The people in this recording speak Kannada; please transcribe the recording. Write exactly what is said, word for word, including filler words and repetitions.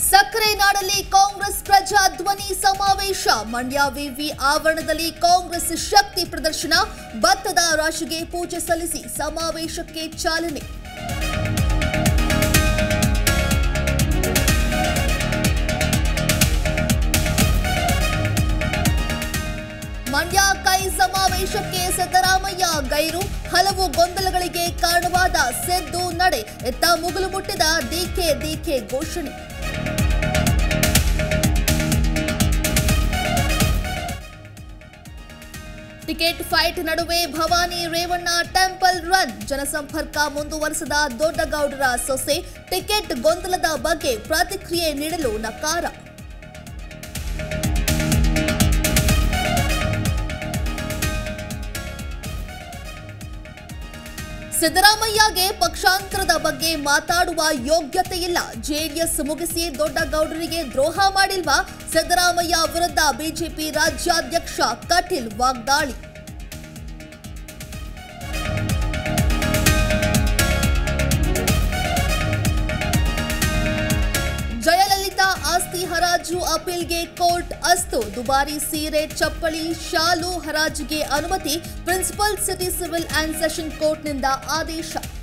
ಸಕ್ಕರೆ ನಾಡಲ್ಲಿ ಕಾಂಗ್ರೆಸ್ ಪ್ರಜಾಧ್ವನಿ ಸಮಾವೇಶ. ಮಂಡ್ಯ ವಿವಿ ಆವರಣದಲ್ಲಿ ಕಾಂಗ್ರೆಸ್ ಶಕ್ತಿ ಪ್ರದರ್ಶನ. ಭತ್ತದ ರಾಶಿಗೆ ಪೂಜೆ ಸಲ್ಲಿಸಿ ಸಮಾವೇಶಕ್ಕೆ ಚಾಲನೆ. ಮಂಡ್ಯ ಕೈ ಸಮಾವೇಶಕ್ಕೆ ಸಿದ್ದರಾಮಯ್ಯ ಗೈರು. ಹಲವು ಗೊಂದಲಗಳಿಗೆ ಕಾರಣವಾದ ಸಿದ್ದು ನಡೆ. ಎತ್ತ ಮುಗಿಲು ಮುಟ್ಟಿದ ಡಿಕೆ ಡಿಕೆ ಘೋಷಣೆ. ಟಿಕೆಟ್ ಫೈಟ್ ನಡುವೆ ಭವಾನಿ ರೇವಣ್ಣ ಟೆಂಪಲ್ ರನ್. ಜನಸಂಪರ್ಕ ಮುಂದುವರೆಸಿದ ದೊಡ್ಡಗೌಡರ ಸೊಸೆ. ಟಿಕೆಟ್ ಗೊಂದಲದ ಬಗ್ಗೆ ಪ್ರತಿಕ್ರಿಯೆ ನೀಡಲು ನಕಾರ. ಸಿದ್ದರಾಮಯ್ಯಗೆ ಪಕ್ಷಾಂತರದ ಬಗ್ಗೆ ಮಾತಾಡುವ ಯೋಗ್ಯತೆ ಇಲ್ಲ. ಜೆಡಿಎಸ್ ಮುಗಿಸಿ ದೊಡ್ಡಗೌಡರಿಗೆ ದ್ರೋಹ ಮಾಡಿಲ್ವಾ? ಸಿದ್ದರಾಮಯ್ಯ ವಿರುದ್ಧ ಬಿಜೆಪಿ ರಾಜ್ಯಾಧ್ಯಕ್ಷ ಕಟೀಲ್ ವಾಗ್ದಾಳಿ. ಜಯಲಲಿತಾ ಆಸ್ತಿ ಹರಾಜು ಅಪೀಲ್ಗೆ ಕೋರ್ಟ್ ಅಸ್ತು. ದುಬಾರಿ ಸೀರೆ, ಚಪ್ಪಲಿ, ಶಾಲು ಹರಾಜಿಗೆ ಅನುಮತಿ. Principal city civil and session ಕೋರ್ಟ್ನಿಂದ ಆದೇಶ.